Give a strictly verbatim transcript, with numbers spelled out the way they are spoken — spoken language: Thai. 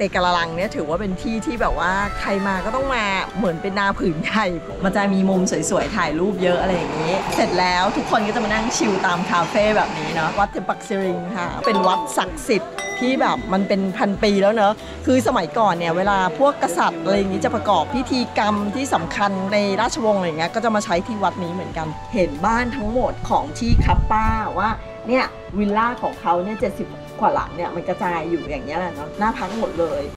ตกะละลังเนี่ยถือว่าเป็นที่ที่แบบว่าใครมาก็ต้องมาเหมือนเป็นนาผืนใหญ่มันจะมีมุมสวยๆถ่ายรูปเยอะอะไรอย่างนี้เสร็จแล้วทุกคนก็จะมานั่งชิลตามคาเฟ่แบบนี้เนาะวัดเทปักซิริงค่ะเป็นวัดศักดิ์สิทธิ์ที่แบบมันเป็นพันปีแล้วเนอะคือสมัยก่อนเนี่ยเวลาพวกกษัตริย์อะไรอย่างนี้จะประกอบพิธีกรรมที่สำคัญในราชวงศ์อะไรอย่างเงี้ยก็จะมาใช้ที่วัดนี้เหมือนกันเห็นบ้านทั้งหมดของที่คัปป้าว่าเนี่ยวิลล่าของเขาเนี่ยเจ็ดสิบกว่าหลังเนี่ยมันกระจายอยู่อย่างเงี้ยแหละเนาะน่าพักหมดเลย